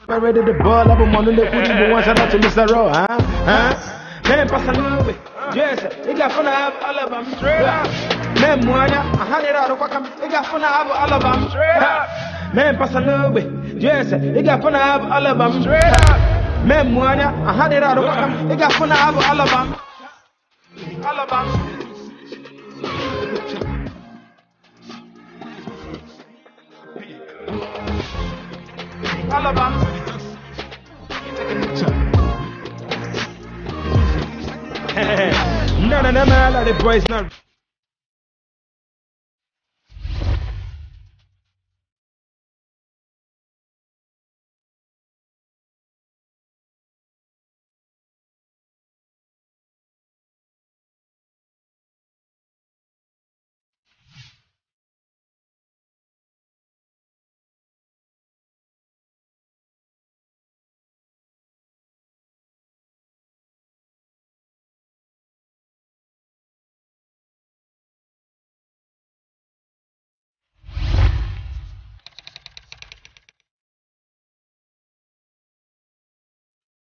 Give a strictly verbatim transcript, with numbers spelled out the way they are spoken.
I ready the ball, I'm on the put you once I to Mister Raw, huh? Huh? Man, pass a little bit. Yes, you got fun to have all of them straight up. Man, Moana, a hundred out of what come, you got fun to have all of them straight up. Man, pass a little bit. Yes, you got fun to have all of them straight up. Man, Moana, a hundred out of what come, you got fun to have all of them. All of them. All of them. No, no, no, man, the boys not.